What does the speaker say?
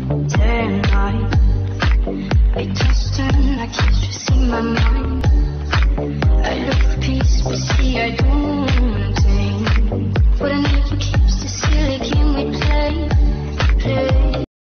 day and night. They twist and I keep stressing my mind.